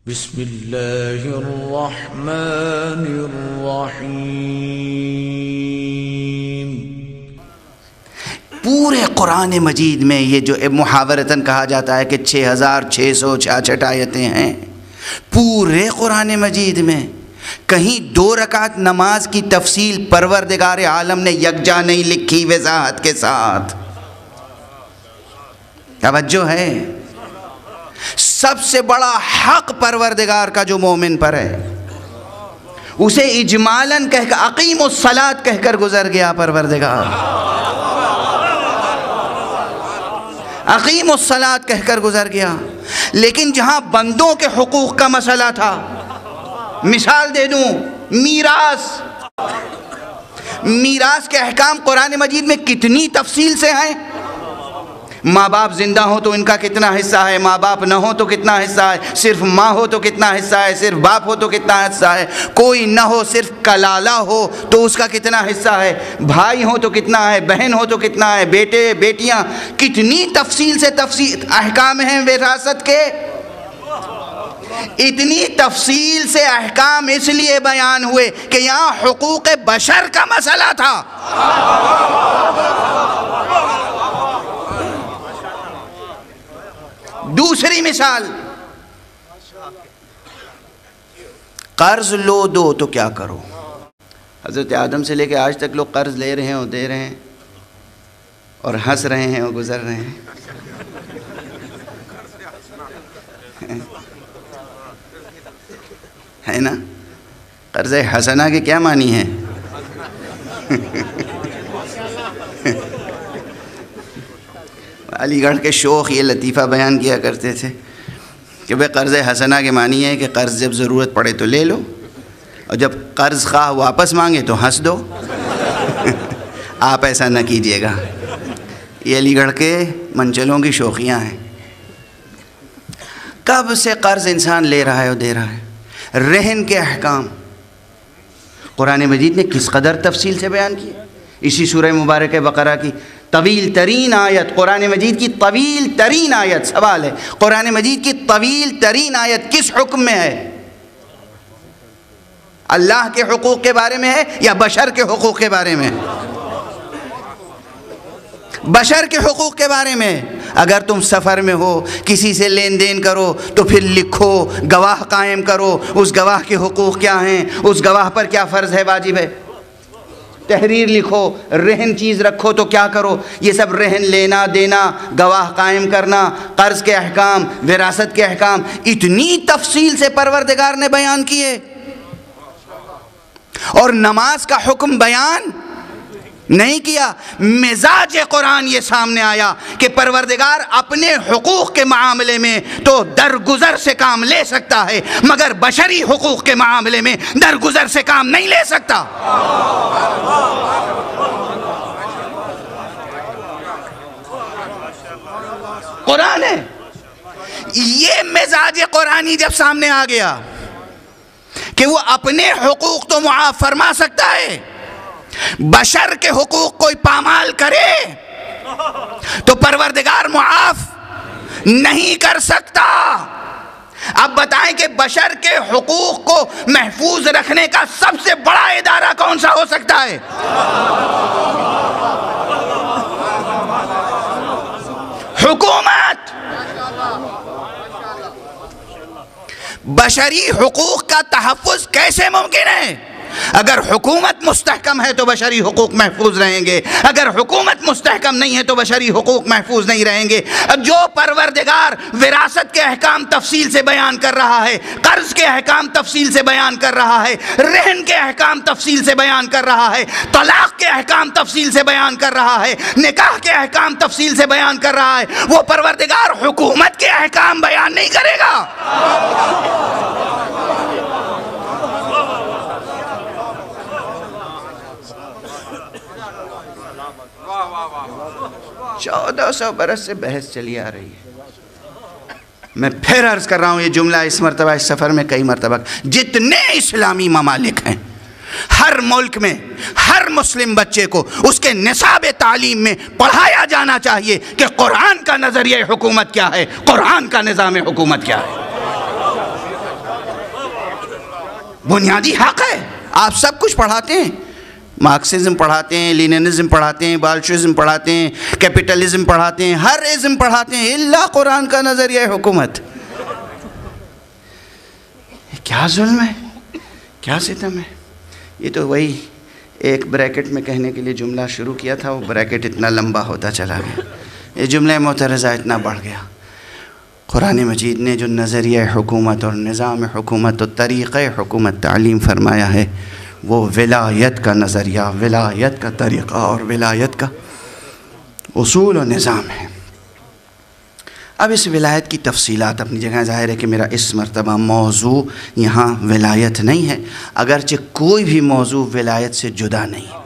بسم اللہ الرحمن الرحیم۔ پورے قرآن مجید میں یہ جو محاورتاً کہا جاتا ہے کہ 6666 آیتیں ہیں، پورے قرآن مجید میں کہیں 2 رکعت نماز کی تفصیل پروردگار عالم نے یکجا نہیں لکھی وضاحت کے ساتھ۔ توجہ ہے؟ سب سے بڑا حق پروردگار کا جو مومن پر ہے، اسے اجمالاً کہہ کر اقیم الصلاۃ کہہ کر گزر گیا پروردگار، اقیم الصلاۃ کہہ کر گزر گیا۔ لیکن جہاں بندوں کے حقوق کا مسئلہ تھا، مثال دے دوں، میراث کے احکام قرآن مجید میں کتنی تفصیل سے ہیں۔ ماں باپ زندہ ہو تو ان کا کتنا حصہ ہے، ماں باپ نہ ہو تو کتنا حصہ ہے، صرف ماں ہو تو کتنا حصہ ہے، صرف باپ ہو تو کتنا حصہ ہے، کوئی نہ ہو صرف کلالہ ہو تو اس کا کتنا حصہ ہے، بھائی ہو تو کتنا ہے، بہن ہو تو کتنا ہے، بیٹے بیٹیاں، کتنی تفصیل سے احکام ہیں وراثت کے۔ اتنی تفصیل سے احکام اس لیے بیان ہوئے کہ یہاں حقوق بشر کا مسئلہ تھا۔ دوسری مثال، قرض لو دو تو کیا کرو؟ حضرت آدم سے لے کے آج تک لوگ قرض لے رہے ہیں اور دے رہے ہیں اور ہنس رہے ہیں اور گزر رہے ہیں۔ ہے نا؟ قرض حسنہ کے کیا معنی ہے؟ علی گڑھ کے شوخ یہ لطیفہ بیان کیا کرتے تھے کہ بھئی قرض حسنہ کے معنی ہے کہ قرض جب ضرورت پڑے تو لے لو اور جب قرض خواہ واپس مانگے تو ہنس دو۔ آپ ایسا نہ کیجئے گا، یہ علی گڑھ کے منچلوں کی شوخیاں ہیں۔ کب سے قرض انسان لے رہا ہے اور دے رہا ہے۔ رہن کے احکام قرآن مجید نے کس قدر تفصیل سے بیان کیے۔ اسی سورہ مبارکہ بقرہ کی طویل ترین آیت، قرآن مجید کی طویل ترین آیت، سوال ہے قرآن مجید کی طویل ترین آیت کس حکم میں ہے؟ اللہ کے حقوق کے بارے میں ہے یا بشر کے حقوق کے بارے میں؟ بشر کے حقوق کے بارے میں۔ اگر تم سفر میں ہو، کسی سے لین دین کرو تو پھر لکھو، گواہ قائم کرو، اس گواہ کے حقوق کیا ہیں، اس گواہ پر کیا فرض ہے، واجب ہے۔ تحریر لکھو، رہن چیز رکھو تو کیا کرو، یہ سب رہن لینا دینا، گواہ قائم کرنا، قرض کے احکام، وراثت کے احکام، اتنی تفصیل سے پروردگار نے بیان کیے۔ اور نماز کا حکم بیان نہیں کیا۔ مزاج قرآن یہ سامنے آیا کہ پروردگار اپنے حقوق کے معاملے میں تو درگزر سے کام لے سکتا ہے، مگر بشری حقوق کے معاملے میں درگزر سے کام نہیں لے سکتا۔ قرآن ہے۔ یہ مزاج قرآنی جب سامنے آ گیا کہ وہ اپنے حقوق تو معاف فرما سکتا ہے، بشر کے حقوق کوئی پامال کرے تو پروردگار معاف نہیں کر سکتا۔ اب بتائیں کہ بشر کے حقوق کو محفوظ رکھنے کا سب سے بڑا ادارہ کون سا ہو سکتا ہے؟ حکومت۔ بشری حقوق کا تحفظ کیسے ممکن ہے؟ اگر حکومت مستحکم ہے تو بشری حقوق محفوظ رہیں گے، اگر حکومت مستحکم نہیں ہے تو بشری حقوق محفوظ نہیں رہیں گے۔ جو پروردگار وراثت کے احکام تفصیل سے بیان کر رہا ہے، قرض کے احکام تفصیل سے بیان کر رہا ہے، رہن کے احکام تفصیل سے بیان کر رہا ہے، طلاق کے احکام تفصیل سے بیان کر رہا ہے، نکاح کے احکام تفصیل سے بیان کر رہا ہے، وہ پروردگار حکومت کے احکام بیان نہیں کرے گا؟ 1400 برس سے بحث چلی آ رہی ہے۔ میں پھر عرض کر رہا ہوں، یہ جملہ اس مرتبہ اس سفر میں کئی مرتبہ، جتنے اسلامی ممالک ہیں، ہر ملک میں ہر مسلم بچے کو اس کے نصاب تعلیم میں پڑھایا جانا چاہیے کہ قرآن کا نظریہ حکومت کیا ہے، قرآن کا نظام حکومت کیا ہے۔ بنیادی حق ہے. آپ سب کچھ پڑھاتے ہیں, مارکسزم پڑھاتے ہیں, لیننزم پڑھاتے ہیں, بالشوازم پڑھاتے ہیں, کیپٹلزم پڑھاتے ہیں, ہر ازم پڑھاتے ہیں الا قرآن کا نظریہ حکومت. کیا ظلم ہے, کیا ستم ہے. یہ تو وہی ایک بریکٹ میں کہنے کے لیے جملہ شروع کیا تھا, وہ بریکٹ اتنا لمبا ہوتا چلا گیا, یہ جملہ معترضہ اتنا بڑھ گیا. قرآن مجید نے جو نظریہ حکومت اور نظام حکومت اور طریقہ حکومت تعلیم فرمایا ہے وہ ولایت کا نظریہ, ولایت کا طریقہ اور ولایت کا اصول و نظام ہے. اب اس ولایت کی تفصیلات اپنی جگہ, ظاہر ہے کہ میرا اس مرتبہ موضوع یہاں ولایت نہیں ہے, اگرچہ کوئی بھی موضوع ولایت سے جدا نہیں.